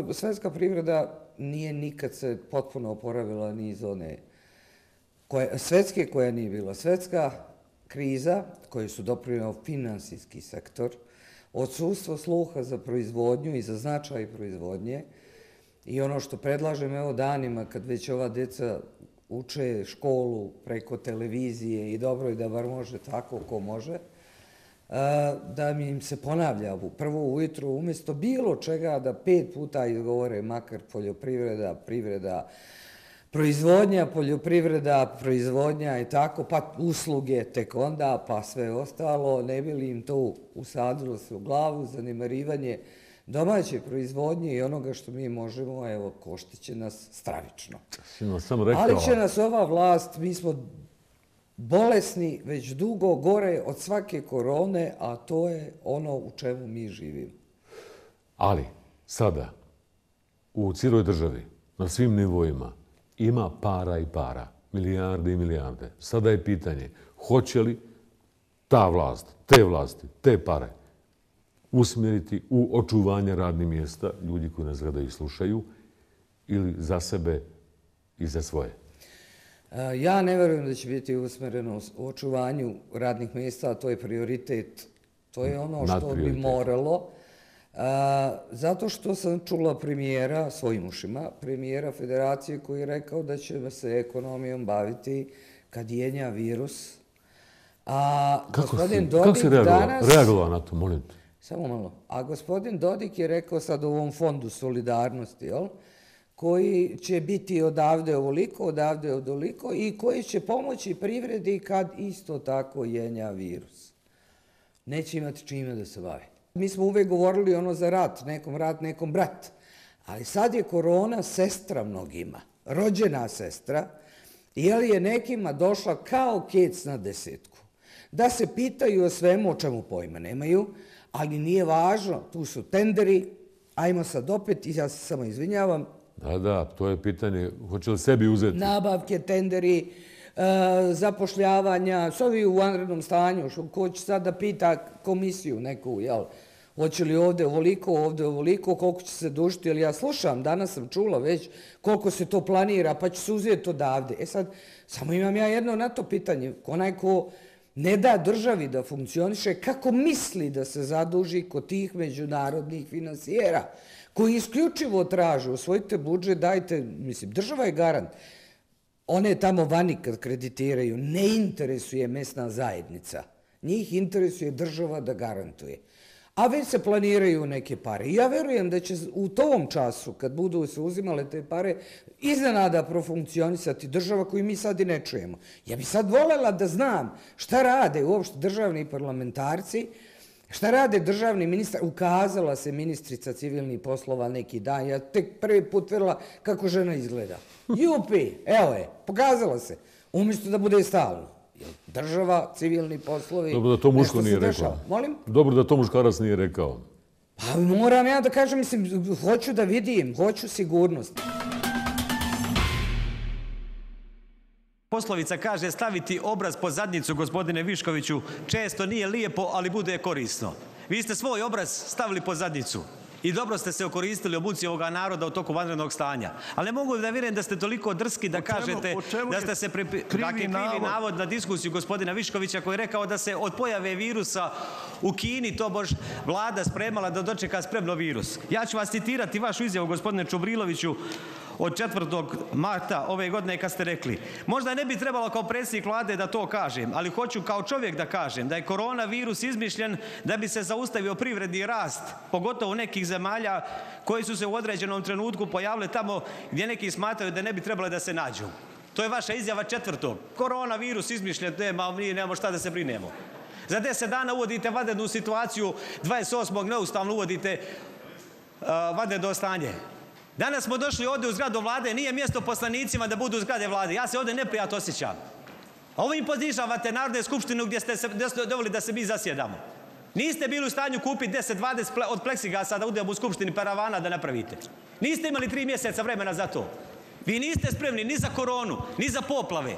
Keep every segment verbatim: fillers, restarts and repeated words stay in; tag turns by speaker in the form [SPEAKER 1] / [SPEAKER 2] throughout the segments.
[SPEAKER 1] prvo, svetska privreda nije nikad se potpuno oporavila ni iz one koje, svetske koja nije bila. Svetska kriza koju su doprinio finansijski sektor, odsustvo sluha za proizvodnju i za značaj proizvodnje i ono što predlažem evo danima kad već ova djeca uče školu preko televizije i dobro je da bar može tako ko može, da mi im se ponavlja prvo ujutru umjesto bilo čega da pet puta izgovore makar poljoprivreda, privreda, proizvodnja, poljoprivreda, proizvodnja i tako, pa usluge tek onda, pa sve ostalo, ne bi li im to usadilo se u glavu, zanemarivanje domaće proizvodnje i onoga što mi možemo, evo, koštiće nas stravično. Ali će nas ova vlast, mi smo bolesni već dugo gore od svake korone, a to je ono u čemu mi živimo.
[SPEAKER 2] Ali sada u cijeloj državi, na svim nivoima, ima para i para, milijarde i milijarde. Sada je pitanje, hoće li ta vlast, te vlasti, te pare usmjeriti u očuvanje radnih mjesta, ljudi koji nas gledaju i slušaju, ili za sebe i za svoje?
[SPEAKER 1] Ja ne verujem da će biti usmjereno u očuvanju radnih mjesta, a to je prioritet. To je ono što bi moralo. Zato što sam čula premijera, svojim ušima, premijera federacije koji je rekao da će se ekonomijom baviti kad jenja virus. A gospodin Dodik danas...
[SPEAKER 2] reagovao na to, molim te?
[SPEAKER 1] Samo malo. A gospodin Dodik je rekao sad u ovom fondu solidarnosti, jel? Koji će biti odavde ovoliko, odavde odoliko i koji će pomoći privredi kad isto tako jenja virus. Neće imati čime da se bavi. Mi smo uvek govorili ono za rat, nekom rat, nekom brat. Ali sad je korona sestra mnogima, rođena sestra, jer je nekima došla kao kec na desetku. Da se pitaju o svemu o čemu pojma nemaju, ali nije važno, tu su tenderi, ajmo sad opet, ja se samo izvinjavam,
[SPEAKER 2] Da, da, to je pitanje, hoće li sebi uzeti?
[SPEAKER 1] Nabavke, tenderi, zapošljavanja, s ovi u vanrednom stanju, ko će sad da pita komisiju neku, jel? Hoće li ovdje ovoliko, ovdje ovoliko, koliko će se dužiti, jer ja slušam, danas sam čula već koliko se to planira, pa će se uzeti odavde. E sad, samo imam ja jedno na to pitanje, onaj ko ne da državi da funkcioniše, kako misli da se zaduži kod tih međunarodnih finansijera, koji isključivo traže, osvojite budžet, dajte, mislim, država je garant. One tamo vani kad kreditiraju, ne interesuje mesna zajednica. Njih interesuje država da garantuje. A već se planiraju neke pare. I ja verujem da će u tom času, kad budu se uzimale te pare, iznenada profunkcionisati država koju mi sad i ne čujemo. Ja bi sad voljela da znam šta rade uopšte državni parlamentarci, šta rade državni ministar? Ukazala se ministrica civilnih poslova neki dan. Ja tek prvi put vidjela kako žena izgleda. Jupi, evo je, pokazala se. Umjesto da bude stalno. Država, civilni poslovi,
[SPEAKER 2] dobro da to muško nije rekao.
[SPEAKER 1] Molim?
[SPEAKER 2] Dobro da to muškarac nije rekao.
[SPEAKER 1] Pa moram ja da kažem, mislim, hoću da vidim, hoću sigurnost.
[SPEAKER 3] Poslovica kaže staviti obraz po zadnjicu, gospodine Viškoviću, često nije lijepo, ali bude korisno. Vi ste svoj obraz stavili po zadnjicu i dobro ste se okoristili obuci ovoga naroda u toku vanrednog stanja. Ali ne mogu da vjerujem da ste toliko drski da kažete da ste se krivi navod na diskusiju gospodina Viškovića koji je rekao da se od pojave virusa u Kini to bož vlada spremala da dočeka spremno virus. Ja ću vas citirati vašu izjavu, gospodine Čubriloviću, od četvrtog marta ove godine kad ste rekli: možda ne bi trebalo kao predsjednik vlade da to kažem, ali hoću kao čovjek da kažem da je koronavirus izmišljen da bi se zaustavio privredni rast, pogotovo nekih zemalja koji su se u određenom trenutku pojavile tamo gdje neki smatraju da ne bi trebalo da se nađu. To je vaša izjava četvrtog. Koronavirus izmišljen, nema, mi nemamo šta da se brinemo. Za deset dana uvodite vanrednu situaciju, dvadeset osmog neustavno uvodite uh, vanredno stanje. Danas smo došli ovdje u zgradu vlade, nije mjesto poslanicima da budu u zgrade vlade. Ja se ovdje neprijatno osjećam. A ovo im ponižavate Narodne skupštine gdje ste se doveli da se mi zasjedamo. Niste bili u stanju kupiti deset dvadeset od pleksigasa da udemo u skupštini paravana da napravite. Niste imali tri mjeseca vremena za to. Vi niste spremni ni za koronu, ni za poplave.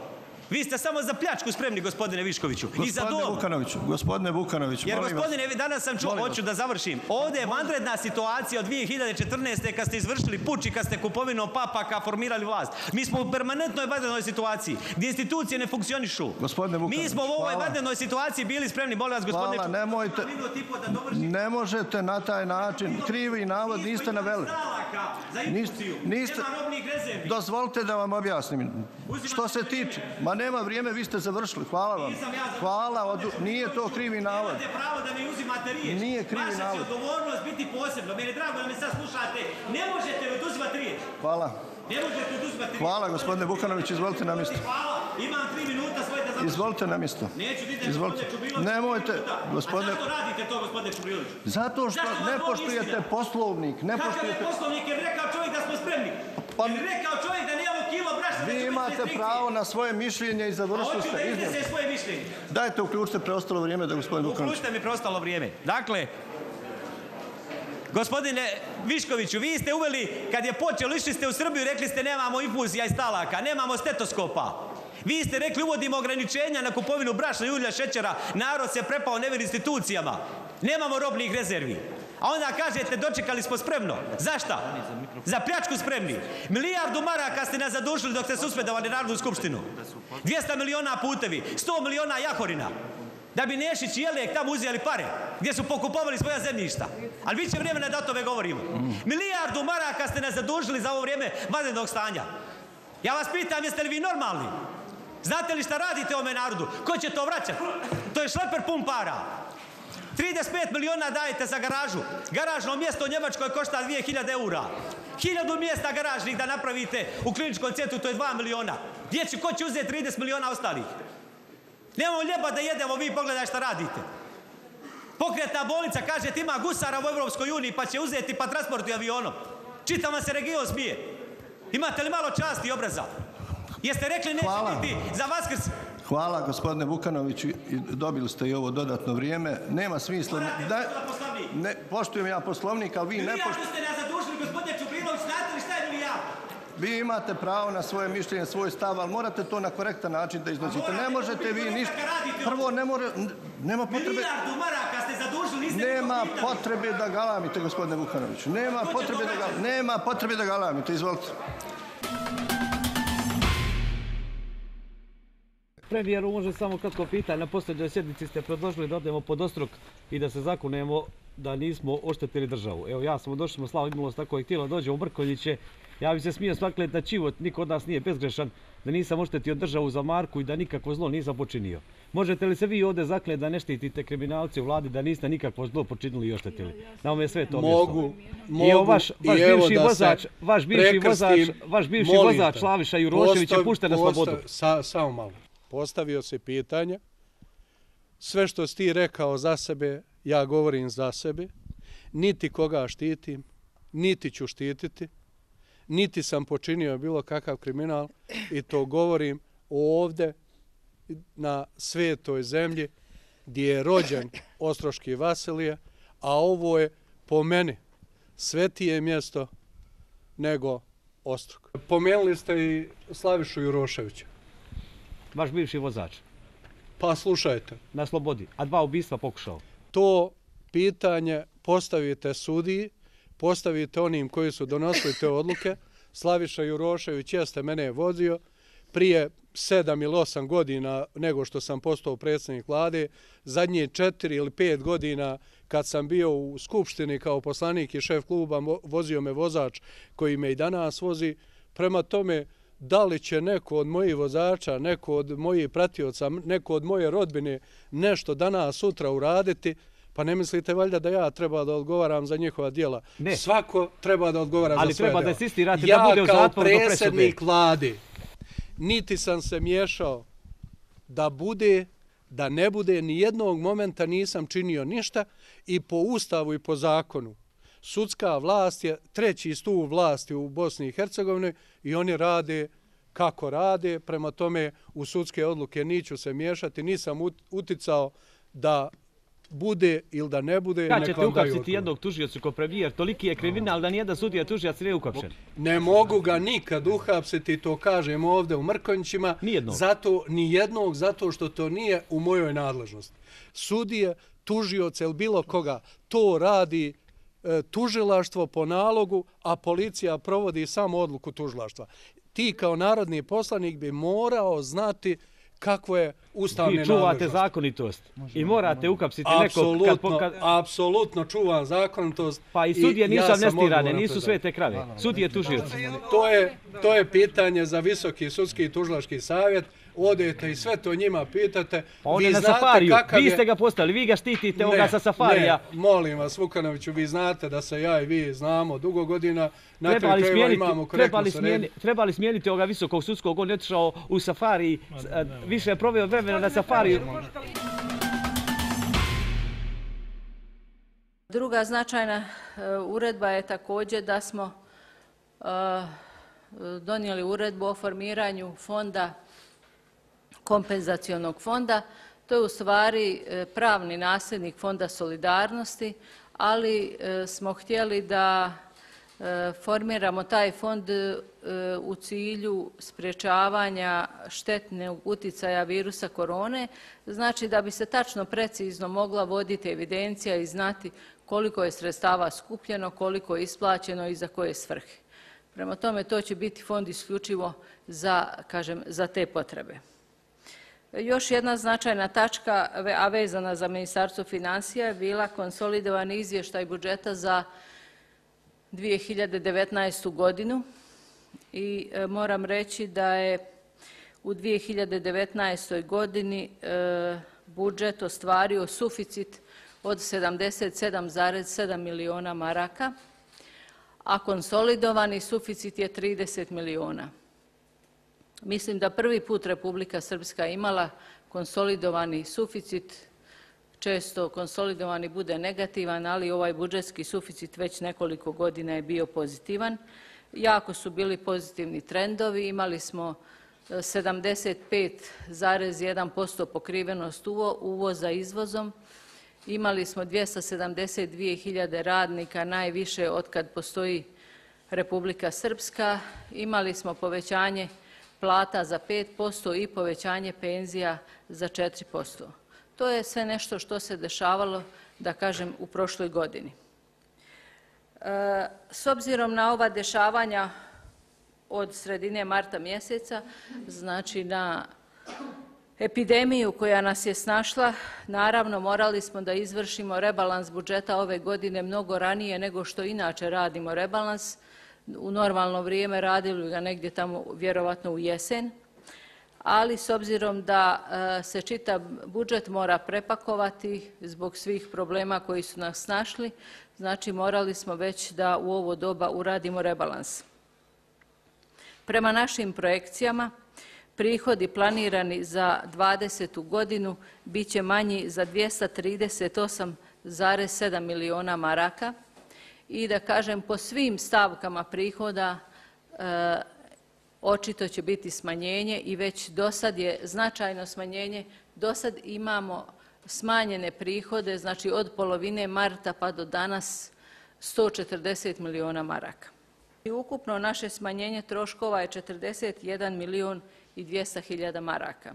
[SPEAKER 3] Vi ste samo za pljačku spremni, gospodine Viškoviću. I za
[SPEAKER 4] Gospodine
[SPEAKER 3] dom.
[SPEAKER 4] Vukanoviću, gospodine Vukanoviću,
[SPEAKER 3] Jer,
[SPEAKER 4] molim vas.
[SPEAKER 3] gospodine, vi danas sam čuo,
[SPEAKER 4] Molim vas.
[SPEAKER 3] hoću da završim. Ovdje je vanredna situacija od dvije hiljade četrnaeste. kad ste izvršili puč i kad ste kupovinom papaka formirali vlast. Mi smo u permanentnoj vanrednoj situaciji, gdje institucije ne funkcionišu.
[SPEAKER 4] Gospodine Vukanoviću,
[SPEAKER 3] Mi smo u ovoj
[SPEAKER 4] hvala.
[SPEAKER 3] vanrednoj situaciji bili spremni, molim vas, gospodine.
[SPEAKER 4] Hvala, nemojte,
[SPEAKER 3] Minut i po da dovršim.
[SPEAKER 4] ne možete na taj način, krivi navod niste naveli.
[SPEAKER 3] Za
[SPEAKER 4] Niste-
[SPEAKER 3] infuciju.
[SPEAKER 4] niste-
[SPEAKER 3] Nema robnih rezervi.
[SPEAKER 4] Dozvolite da vam objasnim. Što se tiče, ma nema vrijeme, vi ste završili, hvala vam.
[SPEAKER 3] Nisam ja završio.
[SPEAKER 4] Hvala, od- nije to krivi navod.
[SPEAKER 3] Nemate pravo da mi uzimate riječ.
[SPEAKER 4] Nije krivi
[SPEAKER 3] Vaša će
[SPEAKER 4] navod.
[SPEAKER 3] odgovornost biti posebno. Meni je drago da me sad slušate. Ne možete mi oduzimati riječ.
[SPEAKER 4] Hvala.
[SPEAKER 3] Ne možete oduzimati riječ.
[SPEAKER 4] Hvala, gospodine Vukanović, izvolite na mjesto.
[SPEAKER 3] Hvala. Imam tri minuta svoje da završim.
[SPEAKER 4] Izvolite na mjesto.
[SPEAKER 3] Neću da idem,
[SPEAKER 4] Izvolite.
[SPEAKER 3] gospodine Čubrilović.
[SPEAKER 4] Nemojte,
[SPEAKER 3] A
[SPEAKER 4] gospodine,
[SPEAKER 3] zašto radite to, gospodine Čubrilović?
[SPEAKER 4] zato što
[SPEAKER 3] Zašto vam
[SPEAKER 4] ne
[SPEAKER 3] ovo
[SPEAKER 4] poštujete
[SPEAKER 3] istina?
[SPEAKER 4] poslovnik, ne
[SPEAKER 3] Kakav je
[SPEAKER 4] poštujete...
[SPEAKER 3] poslovnik jer rekao čovjek da smo spremni?
[SPEAKER 4] Pa-
[SPEAKER 3] Jer rekao čovjek da nemamo kilo brašna da će
[SPEAKER 4] Vi
[SPEAKER 3] biti
[SPEAKER 4] imate
[SPEAKER 3] restrikcije?
[SPEAKER 4] pravo na svoje mišljenje i
[SPEAKER 3] A
[SPEAKER 4] završili
[SPEAKER 3] hoću da
[SPEAKER 4] ste
[SPEAKER 3] iznese
[SPEAKER 4] iznijeli.
[SPEAKER 3] svoje mišljenje.
[SPEAKER 4] Dajte, uključite preostalo vrijeme da gospodin Vukanović.
[SPEAKER 3] Uključite mi preostalo vrijeme. Dakle, gospodine Viškoviću, vi ste uveli, kad je počelo, išli ste u Srbiju i rekli ste nemamo infuzija i stalaka, nemamo stetoskopa. Vi ste rekli uvodimo ograničenja na kupovinu brašna i ulja, šećera, narod se prepao nevjer institucijama. Nemamo robnih rezervi. A onda kažete dočekali smo spremno. Zašta? Za pljačku spremni. Milijardu maraka ste nas zadužili dok ste suspendovali Narodnu skupštinu. dvjesto miliona putevi, sto miliona jahorina. Da bi Nešić i Jelek tamo uzeli pare, gdje su pokupovali svoja zemljišta. Ali bit će vremena da o tome govorimo. Milijardu maraka ste nas zadužili za ovo vrijeme vanrednog stanja. Ja vas pitam, jeste li vi normalni? Znate li šta radite ovome narodu? Ko će to vraćati? To je šleper pun para. trideset pet miliona dajete za garažu. Garažno mjesto u Njemačkoj košta dvije hiljade eura. Hiljadu mjesta garažnih da napravite u kliničkom centru, to je dva miliona. Gdje će, ko će uzeti trideset miliona ostalih? Nemamo ljeba da jedemo, vi pogledaj šta radite. Pokretna bolnica, kažete, ima gusara u Evropskoj uniji, pa će uzeti pa transportuju avionom. Čitav vam se region smije. Imate li malo časti i obraza? Jeste rekli neće
[SPEAKER 4] Hvala.
[SPEAKER 3] biti za Vaskrs?
[SPEAKER 4] Hvala, gospodine Vukanoviću, i dobili ste i ovo dodatno vrijeme. Nema smisla...
[SPEAKER 3] Morate
[SPEAKER 4] Da,
[SPEAKER 3] poštovati Poslovnik.
[SPEAKER 4] ne, poštujem ja poslovnik, ali vi ne
[SPEAKER 3] Milijardu
[SPEAKER 4] poštujete...
[SPEAKER 3] ste nas zadužili, gospodine Čubrilović, znate li šta je milijarda?
[SPEAKER 4] Vi imate pravo na svoje mišljenje, svoj stav, ali morate to na korektan način da iznosite.
[SPEAKER 3] morate,
[SPEAKER 4] Ne možete vi
[SPEAKER 3] korektan
[SPEAKER 4] ništa...
[SPEAKER 3] kad radite ovo.
[SPEAKER 4] Prvo, ne more... n- Nema potrebe...
[SPEAKER 3] Milijardu maraka ste zadužili, niste
[SPEAKER 4] Nema
[SPEAKER 3] nikog pitali.
[SPEAKER 4] potrebe da galamite, gospodine Vukanoviću. Nema
[SPEAKER 3] Ko će
[SPEAKER 4] potrebe
[SPEAKER 3] to
[SPEAKER 4] da
[SPEAKER 3] vraćati?
[SPEAKER 4] galamite. Nema potrebe da galamite, izvolite.
[SPEAKER 5] Premijeru, može samo kratko pitanje. Na posljednjoj sjednici ste predložili da odemo pod ostrog i da se zakunemo da nismo oštetili državu. Evo, ja sam došli smo Slava Idmulost, tako je htjela dođe u Brkoljiće. Ja bi se smio svakleti da život, niko od nas nije bezgrešan, da nisam oštetio državu za Marku i da nikakvo zlo nisam počinio. Možete li se vi ovdje zakleti da ne štitite kriminalce u vladi, da niste nikakvo zlo počinili i oštetili? Nam je sve to
[SPEAKER 6] Mogu,
[SPEAKER 5] mjesto.
[SPEAKER 6] mogu.
[SPEAKER 5] I evo vaš, vaš
[SPEAKER 6] I evo
[SPEAKER 5] bivši
[SPEAKER 6] da se
[SPEAKER 5] vozač, vaš bivši vozač,
[SPEAKER 6] prekrstim,
[SPEAKER 5] vaš bivši
[SPEAKER 6] molim
[SPEAKER 5] vozač
[SPEAKER 6] te.
[SPEAKER 5] Slaviša Jurošević je
[SPEAKER 6] Postav-
[SPEAKER 5] pušten na slobodu.
[SPEAKER 6] postav- Sa, samo malo. Postavio se pitanje. Sve što si ti rekao za sebe, ja govorim za sebe. Niti koga štitim, niti ću štititi. Niti sam počinio bilo kakav kriminal i to govorim ovdje na svetoj zemlji gdje je rođen Ostroški Vasilije, a ovo je po meni svetije mjesto nego Ostrog. Pomenuli ste i Slavišu Juroševića.
[SPEAKER 5] Vaš bivši vozač
[SPEAKER 6] Pa slušajte,
[SPEAKER 5] na slobodi, a dva ubistva pokušao.
[SPEAKER 6] to pitanje postavite sudiji, postavite onim koji su donosili te odluke. Slaviša Jurošević jeste mene vozio prije sedam ili osam godina nego što sam postao predsjednik vlade. Zadnje četiri ili pet godina kad sam bio u skupštini kao poslanik i šef kluba, vozio me vozač koji me i danas vozi. Prema tome, da li će neko od mojih vozača, neko od mojih pratioca, neko od moje rodbine nešto danas, sutra uraditi, pa ne mislite valjda da ja treba da odgovaram za njihova djela.
[SPEAKER 5] Ne.
[SPEAKER 6] Svako treba da odgovara
[SPEAKER 5] Ali
[SPEAKER 6] za svoje
[SPEAKER 5] treba
[SPEAKER 6] djela.
[SPEAKER 5] da insistirate
[SPEAKER 6] ja
[SPEAKER 5] da bude u zatvoru do
[SPEAKER 6] kao
[SPEAKER 5] presude.
[SPEAKER 6] predsjednik vlade niti sam se miješao da bude, da ne bude, ni jednog momenta nisam činio ništa i po ustavu i po zakonu. Sudska vlast je treći stup vlasti u Bosni i Hercegovini i oni rade kako rade, prema tome u sudske odluke niću se miješati, nisam uticao da bude ili da ne bude,
[SPEAKER 5] Kad
[SPEAKER 6] nek
[SPEAKER 5] ćete
[SPEAKER 6] vam daju
[SPEAKER 5] uhapsiti
[SPEAKER 6] odgovor.
[SPEAKER 5] jednog tužioca ko premijer, toliki je kriminal da nijedan sudija tužijac nije uhapšen.
[SPEAKER 6] Ne mogu ga nikad uhapsiti, to kažem ovdje u Mrkonjićima,
[SPEAKER 5] Nijednog.
[SPEAKER 6] zato, ni jednog, zato što to nije u mojoj nadležnosti. Sudije, tužioce ili bilo koga, to radi e, tužilaštvo po nalogu, a policija provodi samo odluku tužilaštva. Ti kao narodni poslanik bi morao znati kakvo je ustavne
[SPEAKER 5] Vi čuvate
[SPEAKER 6] nadležnosti.
[SPEAKER 5] zakonitost i morate uhapsiti nekog...
[SPEAKER 6] Apsolutno,
[SPEAKER 5] Kad, kad,
[SPEAKER 6] apsolutno čuvam zakonitost.
[SPEAKER 5] pa i sudije nisu
[SPEAKER 6] ja sam
[SPEAKER 5] amnestirane,
[SPEAKER 6] odgovoran
[SPEAKER 5] nisu
[SPEAKER 6] pred
[SPEAKER 5] sve te krave. Sudije tužioci.
[SPEAKER 6] To je, to je pitanje za Visoki sudski i tužilački savjet. Odete i sve to njima pitate.
[SPEAKER 5] Pa on
[SPEAKER 6] Vi
[SPEAKER 5] je na
[SPEAKER 6] znate
[SPEAKER 5] safariju,
[SPEAKER 6] kakav
[SPEAKER 5] vi
[SPEAKER 6] je-
[SPEAKER 5] ste ga postavili, vi ga štitite
[SPEAKER 6] Ne,
[SPEAKER 5] ovoga sa safarija.
[SPEAKER 6] Ne, molim vas, Vukanoviću, vi znate da se ja i vi znamo dugo godina. Na
[SPEAKER 5] Treba
[SPEAKER 6] kraju
[SPEAKER 5] li,
[SPEAKER 6] krajeva
[SPEAKER 5] smijeniti,
[SPEAKER 6] imamo
[SPEAKER 5] treba,
[SPEAKER 6] korektno
[SPEAKER 5] li
[SPEAKER 6] se
[SPEAKER 5] smijeni,
[SPEAKER 6] red-
[SPEAKER 5] treba li smijeniti ovoga visokog sudskog, on je otišao u safari, a, više je proveo vremena na safariju.
[SPEAKER 7] Druga značajna e, uredba je također da smo e, donijeli uredbu o formiranju fonda, kompenzacionog fonda. To je u stvari e, pravni nasljednik Fonda solidarnosti, ali e, smo htjeli da e, formiramo taj fond e, u cilju sprječavanja štetnog uticaja virusa korone, znači da bi se tačno precizno mogla voditi evidencija i znati koliko je sredstava skupljeno, koliko je isplaćeno i za koje svrhe. Prema tome, to će biti fond isključivo za, kažem, za te potrebe. Još jedna značajna tačka, a vezana za Ministarstvo financija, je bila konsolidovani izvještaj budžeta za dvije hiljade devetnaestu. godinu i e, moram reći da je u dvije hiljade devetnaestoj. godini e, budžet ostvario suficit od sedamdeset sedam zarez sedam miliona maraka, a konsolidovani suficit je trideset miliona. Mislim da prvi put Republika Srpska imala konsolidovani suficit, često konsolidovani bude negativan, ali ovaj budžetski suficit već nekoliko godina je bio pozitivan. Jako su bili pozitivni trendovi, imali smo sedamdeset pet zarez jedan posto pokrivenost uvoza izvozom, imali smo dvjesto sedamdeset dvije hiljade radnika, najviše otkad postoji Republika Srpska, imali smo povećanje plata za pet posto i povećanje penzija za četiri posto. To je sve nešto što se dešavalo, da kažem, u prošloj godini. E, s obzirom na ova dešavanja od sredine marta mjeseca, znači na epidemiju koja nas je snašla, naravno morali smo da izvršimo rebalans budžeta ove godine mnogo ranije nego što inače radimo rebalans. U normalno vrijeme radili ga negdje tamo vjerovatno u jesen, ali s obzirom da e, se čitav budžet mora prepakovati zbog svih problema koji su nas snašli, znači morali smo već da u ovo doba uradimo rebalans. Prema našim projekcijama, prihodi planirani za dvadesetu. godinu bit će manji za dvjesto trideset osam zarez sedam miliona maraka i da kažem po svim stavkama prihoda e, očito će biti smanjenje i već do sad je značajno smanjenje. Do sad imamo smanjene prihode, znači od polovine marta pa do danas sto četrdeset miliona maraka. I ukupno naše smanjenje troškova je četrdeset jedan milion i dvjesto hiljada maraka.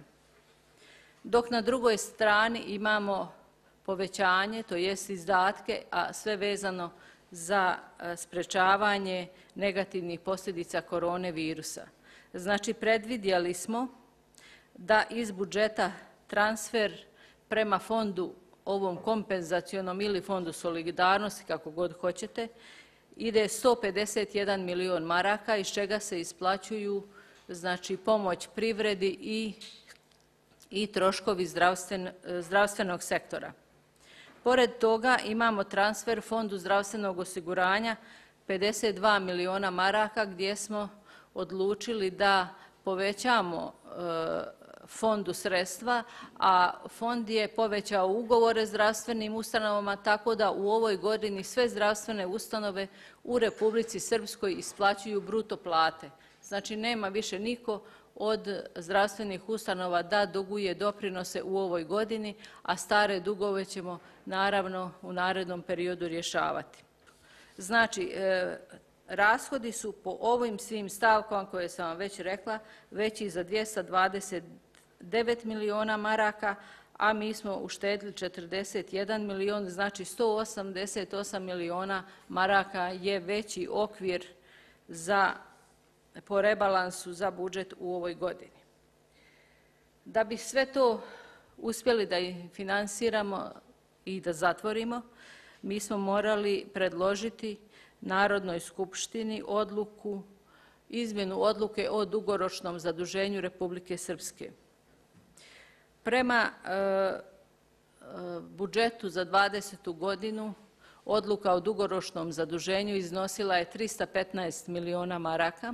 [SPEAKER 7] Dok na drugoj strani imamo povećanje, to jest izdatke, a sve vezano za sprečavanje negativnih posljedica korone virusa. Znači, predvidjeli smo da iz budžeta transfer prema fondu ovom kompenzacionom ili fondu solidarnosti, kako god hoćete, ide sto pedeset jedan milion maraka, iz čega se isplaćuju znači, pomoć privredi i, i troškovi zdravstven, zdravstvenog sektora. Pored toga imamo transfer Fondu zdravstvenog osiguranja pedeset dva miliona maraka gdje smo odlučili da povećamo e, fondu sredstva, a fond je povećao ugovore zdravstvenim ustanovama tako da u ovoj godini sve zdravstvene ustanove u Republici Srpskoj isplaćuju bruto plate. Znači nema više niko od zdravstvenih ustanova da duguje doprinose u ovoj godini, a stare dugove ćemo naravno u narednom periodu rješavati. Znači, rashodi su po ovim svim stavkama koje sam vam već rekla veći za dvjesto dvadeset devet miliona maraka, a mi smo uštedili četrdeset jedan milion, znači sto osamdeset osam miliona maraka je veći okvir za, po rebalansu za budžet u ovoj godini. Da bi sve to uspjeli da finansiramo i da zatvorimo, mi smo morali predložiti Narodnoj skupštini odluku, izmjenu odluke o dugoročnom zaduženju Republike Srpske. Prema e, e, budžetu za dvadesetu godinu odluka o dugoročnom zaduženju iznosila je trista petnaest miliona maraka,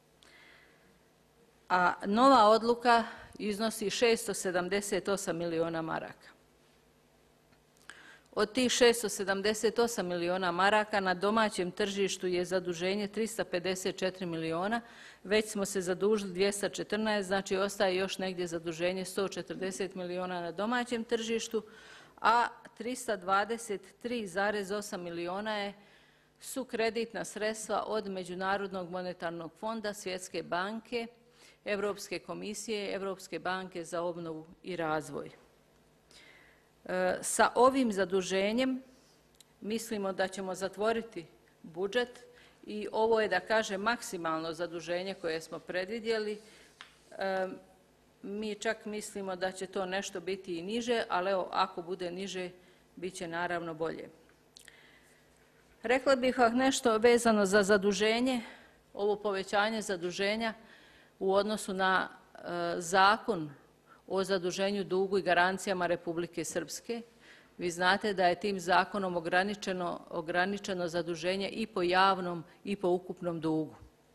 [SPEAKER 7] a nova odluka iznosi šesto sedamdeset osam miliona maraka. Od tih šesto sedamdeset osam miliona maraka na domaćem tržištu je zaduženje trista pedeset četiri miliona, već smo se zadužili dvjesto četrnaest, znači ostaje još negdje zaduženje sto četrdeset miliona na domaćem tržištu, a trista dvadeset tri zarez osam miliona je su kreditna sredstva od Međunarodnog monetarnog fonda, Svjetske banke, Europske komisije, Europske banke za obnovu i razvoj. Sa ovim zaduženjem mislimo da ćemo zatvoriti budžet i ovo je, da kažem, maksimalno zaduženje koje smo predvidjeli. Mi čak mislimo da će to nešto biti i niže, ali evo, ako bude niže, bit će naravno bolje. Rekla bih vam nešto vezano za zaduženje, ovo povećanje zaduženja u odnosu na zakon o zaduženju, dugu i garancijama Republike Srpske. Vi znate da je tim zakonom ograničeno, ograničeno zaduženje i po javnom i po ukupnom dugu.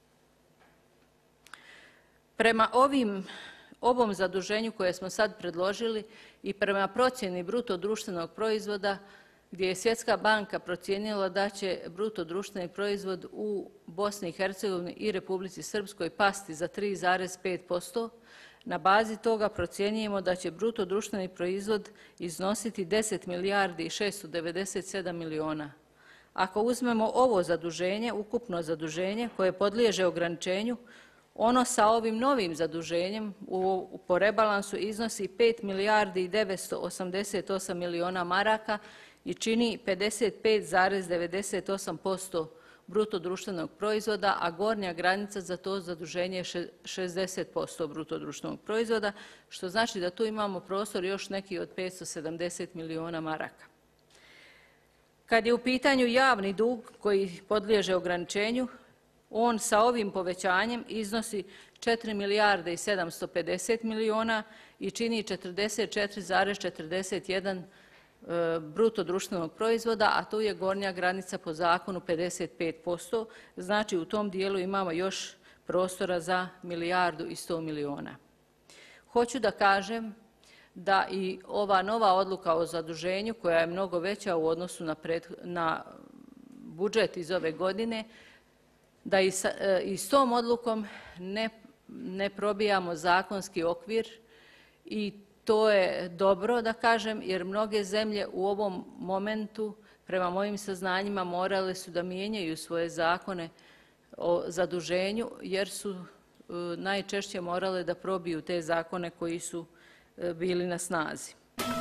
[SPEAKER 7] Prema ovim, ovom zaduženju koje smo sad predložili i prema procjeni bruto društvenog proizvoda, gdje je Svjetska banka procijenila da će bruto društveni proizvod u Bosni i Hercegovini i Republici Srpskoj pasti za tri zarez pet posto, na bazi toga procjenjujemo da će bruto društveni proizvod iznositi deset milijardi i šesto devedeset sedam miliona. Ako uzmemo ovo zaduženje, ukupno zaduženje koje podliježe ograničenju, ono sa ovim novim zaduženjem u, po rebalansu iznosi pet milijardi i devetsto osamdeset osam miliona maraka i čini pedeset pet zarez devedeset osam posto bruto društvenog proizvoda, a gornja granica za to zaduženje je šezdeset posto bruto društvenog proizvoda, što znači da tu imamo prostor još neki od petsto sedamdeset miliona maraka. Kad je u pitanju javni dug koji podliježe ograničenju, on sa ovim povećanjem iznosi četiri milijarde i sedamsto pedeset miliona i čini četrdeset četiri zarez četrdeset jedan bruto društvenog proizvoda, a tu je gornja granica po zakonu pedeset pet posto, znači u tom dijelu imamo još prostora za milijardu i sto miliona. Hoću da kažem da i ova nova odluka o zaduženju, koja je mnogo veća u odnosu na, pred, na budžet iz ove godine, da i, sa, i s tom odlukom ne, ne probijamo zakonski okvir i to je dobro, da kažem, jer mnoge zemlje u ovom momentu, prema mojim saznanjima, morale su da mijenjaju svoje zakone o zaduženju, jer su e, najčešće morale da probiju te zakone koji su e, bili na snazi.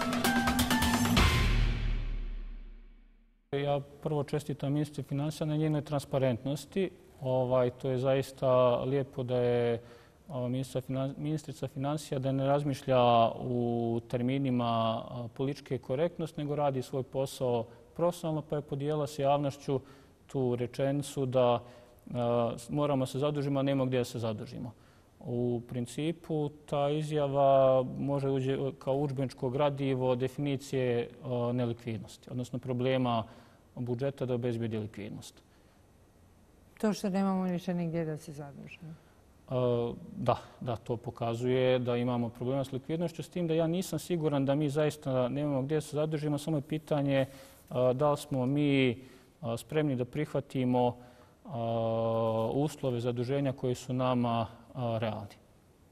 [SPEAKER 8] Ja prvo čestitam ministrici financija na njenoj transparentnosti. Ovaj, to je zaista lijepo da je ministrica financija da ne razmišlja u terminima političke korektnosti, nego radi svoj posao profesionalno, pa je podijela sa javnošću tu rečenicu da uh, moramo se zadužiti, a nema gdje da se zadužimo. U principu ta izjava može uđe kao udžbeničko gradivo definicije uh, nelikvidnosti, odnosno problema budžeta da obezbedi likvidnost.
[SPEAKER 9] To što nemamo više nigdje da se zadužimo.
[SPEAKER 8] Da, da, to pokazuje da imamo problema s likvidnošću, s tim da ja nisam siguran da mi zaista nemamo gdje se zadužimo. Samo je pitanje da li smo mi spremni da prihvatimo uslove zaduženja koji su nama realni.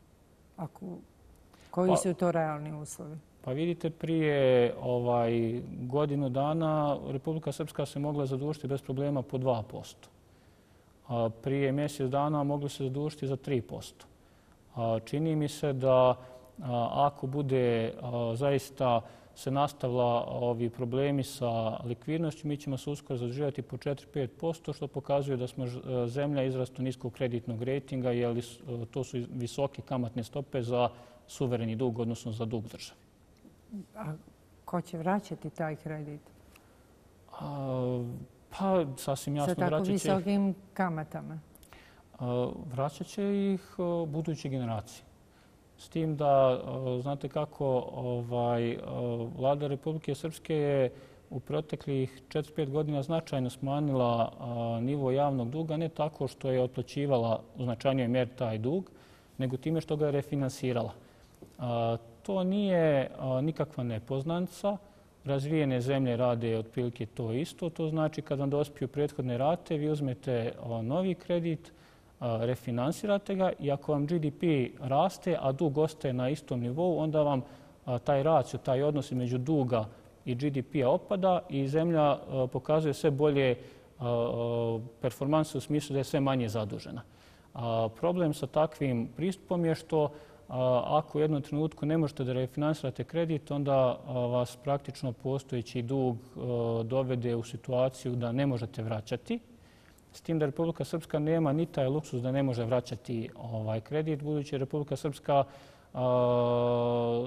[SPEAKER 9] Ako, koji
[SPEAKER 8] Pa-
[SPEAKER 9] su to realni uslovi?
[SPEAKER 8] Pa vidite, prije ovaj, godinu dana Republika Srpska se mogla zadužiti bez problema po dva posto. A prije mjesec dana mogli se zadužiti za tri posto. A čini mi se da a, ako bude a, zaista se nastavila ovi problemi sa likvidnošću, mi ćemo se uskoro zaduživati po četiri do pet posto, što pokazuje da smo ž- zemlja izrasto niskog kreditnog rejtinga, jer is- to su visoke kamatne stope za suvereni dug, odnosno za dug države.
[SPEAKER 9] A ko će vraćati taj kredit?
[SPEAKER 8] A, pa sasvim jasno
[SPEAKER 9] Sa tako
[SPEAKER 8] vraćat će,
[SPEAKER 9] visokim kamatama?
[SPEAKER 8] a, vraćat će ih a, buduće generacije. S tim da, a, znate kako, ovaj, a, vlada Republike Srpske je u proteklih četiri do pet godina značajno smanjila a, nivo javnog duga, ne tako što je otplaćivala u značajnijoj mjeri taj dug, nego time što ga je refinansirala. A, to nije a, nikakva nepoznanica. Razvijene zemlje rade otprilike to isto. To znači kad vam dospiju prethodne rate, vi uzmete a, novi kredit, a, refinansirate ga i ako vam G D P raste, a dug ostaje na istom nivou, onda vam a, taj racio, taj odnos između duga i G D P-a opada i zemlja a, pokazuje sve bolje a, performanse u smislu da je sve manje zadužena. A, problem sa takvim pristupom je što a, ako u jednom trenutku ne možete da refinansirate kredit, onda a, vas praktično postojeći dug a, dovede u situaciju da ne možete vraćati. S tim da Republika Srpska nema ni taj luksus da ne može vraćati ovaj kredit, budući Republika Srpska a,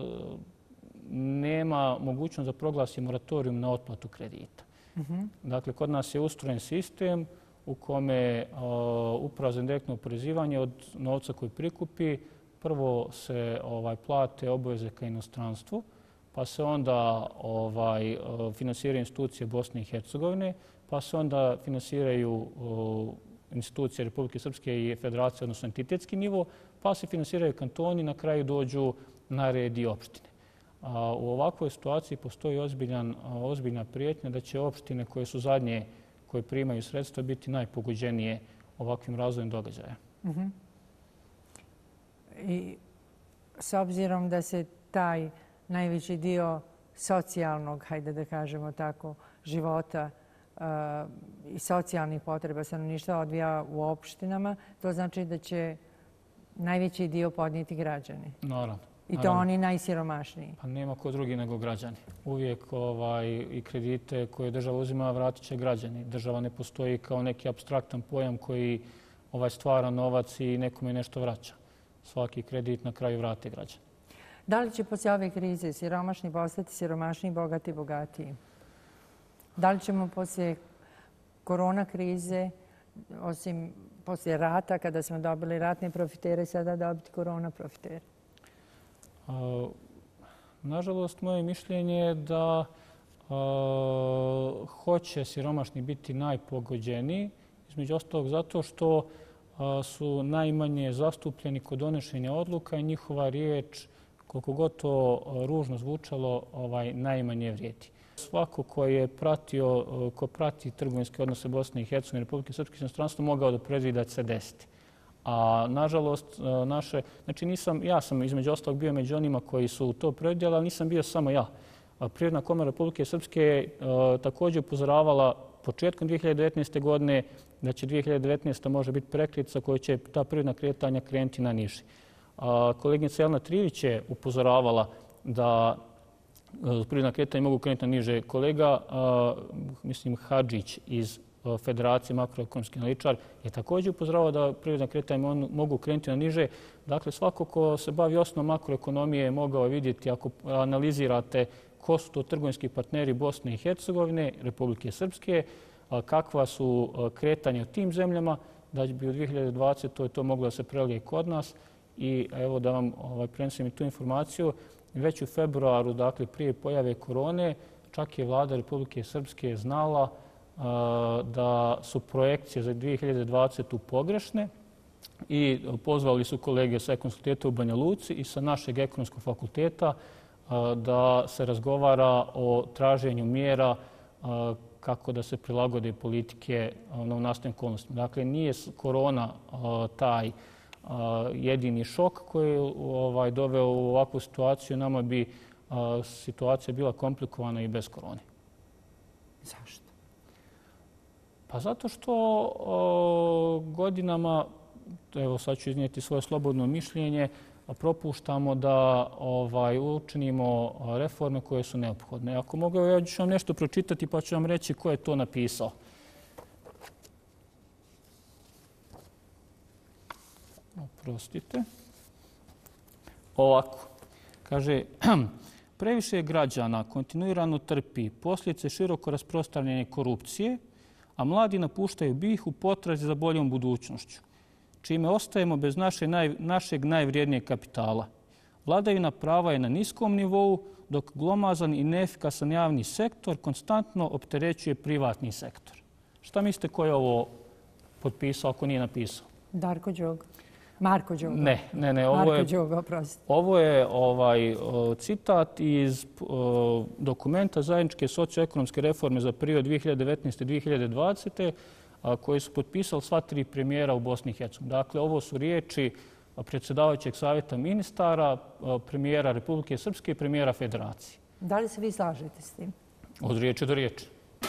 [SPEAKER 8] nema mogućnost da proglasi moratorijum na otplatu kredita.
[SPEAKER 9] Mhm.
[SPEAKER 8] Dakle, kod nas je ustrojen sistem u kome a, Uprava za indirektno oporezivanje od novca koji prikupi prvo se ovaj, plate obaveze ka inostranstvu, pa se onda ovaj, finansiraju institucije Bosne i Hercegovine, pa se onda finansiraju o, institucije Republike Srpske i Federacije, odnosno entitetski nivo, pa se finansiraju kantoni, na kraju dođu na red i opštine. A, u ovakvoj situaciji postoji ozbiljan, ozbiljna prijetnja da će opštine koje su zadnje, koje primaju sredstva, biti najpogođenije ovakvim razvojem događaja.
[SPEAKER 9] Mhm. I s obzirom da se taj najveći dio socijalnog, hajde da kažemo tako, života uh, i socijalnih potreba stanovništva odvija u opštinama, to znači da će najveći dio podnijeti građani.
[SPEAKER 8] Naravno.
[SPEAKER 9] I to
[SPEAKER 8] naravno.
[SPEAKER 9] oni najsiromašniji.
[SPEAKER 8] Pa nema ko drugi nego građani. Uvijek ovaj, i kredite koje država uzima vratit će građani. Država ne postoji kao neki apstraktan pojam koji ovaj, stvara novac i nekome nešto vraća. Svaki kredit na kraju vrate građani.
[SPEAKER 9] Da li će poslije ove krize siromašni postati siromašniji, bogati bogatiji? Da li ćemo poslije korona krize, osim poslije rata, kada smo dobili ratne profitere, sada dobiti korona profitere?
[SPEAKER 8] A, nažalost, moje mišljenje je da a, hoće siromašni biti najpogođeniji, između ostalog zato što a, su najmanje zastupljeni kod donošenja odluka i njihova riječ, koliko god to ružno zvučalo, ovaj, najmanje vrijedi. Svako ko je pratio, ko prati trgovinske odnose Bosne i Hercegovine i Republike Srpske s inostranstvom mogao da predvidi da će se desiti. A nažalost, naše, znači nisam, ja sam između ostalog bio među onima koji su to predvidjeli, ali nisam bio samo ja. Privredna komora Republike Srpske je također upozoravala početkom dvije hiljade devetnaeste. godine da će dvije hiljade devetnaesta. može biti prekretnica koja će ta privredna kretanja krenuti na niži. Koleginica Jelena Trivić je upozoravala da privredna kretanja mogu krenuti na niže. Kolega, mislim, Hadžić iz Federacije makroekonomski analitičar je također upozoravao da privredna kretanja mogu krenuti na niže. Dakle, svako ko se bavi osnovom makroekonomije je mogao vidjeti, ako analizirate ko su to trgovinski partneri Bosne i Hercegovine, Republike Srpske, kakva su kretanja u tim zemljama, da bi u dvije hiljade dvadesetoj. to moglo da se prelije kod nas. I evo da vam ovaj, prenesem i tu informaciju, već u februaru, dakle prije pojave korone, čak je vlada Republike Srpske znala a, da su projekcije za dvije hiljade dvadesetu. pogrešne i pozvali su kolege sa Ekonomskog fakulteta u Banja Luci i sa našeg Ekonomskog fakulteta a, da se razgovara o traženju mjera a, kako da se prilagode politike novonastalim okolnostima. Dakle, nije korona a, taj jedini šok koji je doveo u ovakvu situaciju. Nama bi situacija bila komplikovana i bez korone.
[SPEAKER 9] Zašto? Pa
[SPEAKER 8] zato što godinama, evo sad ću iznijeti svoje slobodno mišljenje, propuštamo da učinimo reforme koje su neophodne. Ako mogu, ja ću vam nešto pročitati pa ću vam reći ko je to napisao. Oprostite. Ovako. Kaže, previše građana kontinuirano trpi posljedice široko rasprostranjene korupcije, a mladi napuštaju B i H u potrazi za boljom budućnošću, čime ostajemo bez naše, naj, našeg najvrijednijeg kapitala. Vladavina prava je na niskom nivou, dok glomazan i neefikasan javni sektor konstantno opterećuje privatni sektor. Šta mislite ko je ovo potpisao ako nije napisao?
[SPEAKER 9] Darko Đogo. Marko Đogo.
[SPEAKER 8] Ne, ne, ne. Ovo
[SPEAKER 9] Marko
[SPEAKER 8] je,
[SPEAKER 9] Đogo, oprostite.
[SPEAKER 8] Ovo je ovaj, citat iz o, dokumenta zajedničke socioekonomske reforme za period dvije hiljade devetnaeste do dvije hiljade dvadesete koji su potpisali sva tri premijera u Bosni i Hercegovini. Dakle, ovo su riječi predsjedavajućeg savjeta ministara, premijera Republike Srpske i premijera Federacije.
[SPEAKER 9] Da li se vi slažete s tim?
[SPEAKER 8] Od riječi do riječi.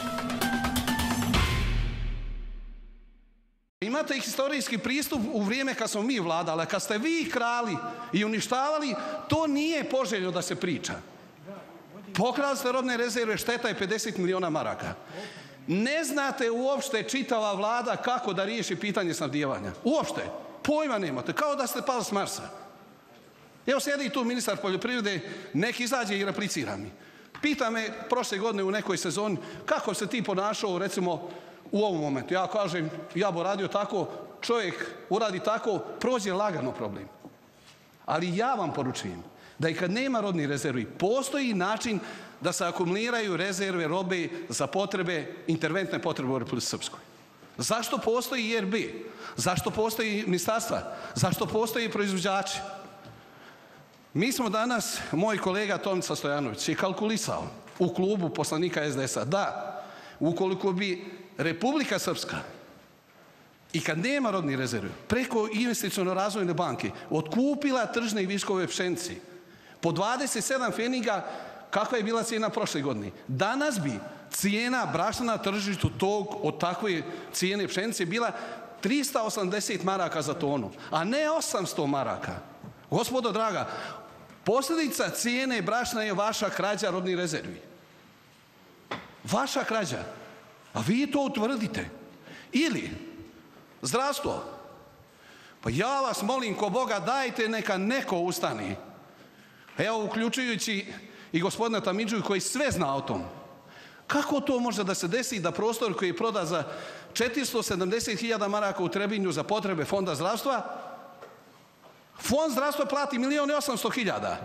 [SPEAKER 4] Imate historijski pristup u vrijeme kad smo mi vladali, a kad ste vi krali i uništavali, to nije poželjno da se priča. Pokrali ste robne rezerve, šteta je pedeset miliona maraka. Ne znate uopšte čitava vlada kako da riješi pitanje snabdijevanja. Uopšte. Pojma nemate. Kao da ste pali s Marsa. Evo sjedi tu ministar poljoprivrede, nek izađe i replicira mi. Pita me prošle godine u nekoj sezoni kako se ti ponašao recimo u ovom momentu. Ja kažem, ja bo radio tako, čovjek uradi tako, prođe lagano problem. Ali ja vam poručujem da i kad nema robnih rezervi, postoji način da se akumuliraju rezerve robe za potrebe, interventne potrebe u Republici Srpskoj. Zašto postoji I R B? Zašto postoji ministarstva? Zašto postoji proizvođači? Mi smo danas, moj kolega Tomica Stojanović je kalkulisao u klubu poslanika S D S A da ukoliko bi Republika Srpska i kad nema robnih rezervi preko investiciono-razvojne banke otkupila tržne i viškove pšenice po dvadeset sedam pfeniga, kakva je bila cijena prošle godine, danas bi cijena brašna na tržištu tog od takve cijene pšenice bila trista osamdeset maraka za tonu, a ne osamsto maraka. Gospodo draga, posljedica cijene brašna je vaša krađa robnih rezervi. Vaša krađa. A vi to utvrdite. Ili zdravstvo. Pa ja vas molim ko Boga dajte neka neko ustani. Evo uključujući i gospodina Tamidžu koji sve zna o tom. Kako to može da se desi da prostor koji je proda za četiristo sedamdeset hiljada maraka u Trebinju za potrebe fonda zdravstva, fond zdravstva plati milion i osamsto hiljada.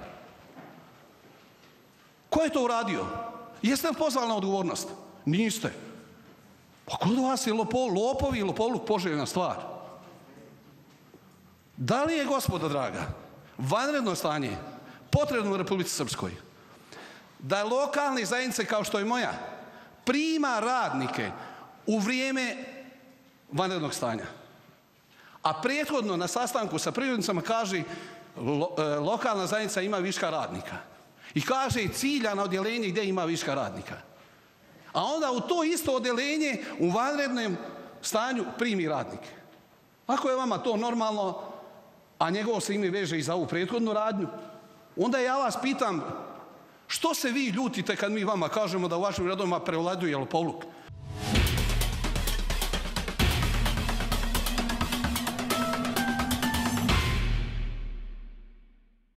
[SPEAKER 4] Ko je to uradio? Jeste li pozvali na odgovornost? Niste. Pa kod vas je lopov, lopovi i lopovluk poželjna stvar. Da li je, gospodo draga, vanredno stanje potrebno u Republici Srpskoj da lokalne zajednice kao što je moja prima radnike u vrijeme vanrednog stanja, a prethodno na sastanku sa privrednicama kaže lo, e, lokalna zajednica ima viška radnika i kaže cilja na odjeljenje gdje ima viška radnika, a onda u to isto odjeljenje u vanrednom stanju primi radnike. Ako je vama to normalno, a njegovo se ime veže i za ovu prethodnu radnju, onda ja vas pitam što se vi ljutite kad mi vama kažemo da u vašim redovima prevladuje lopovluk?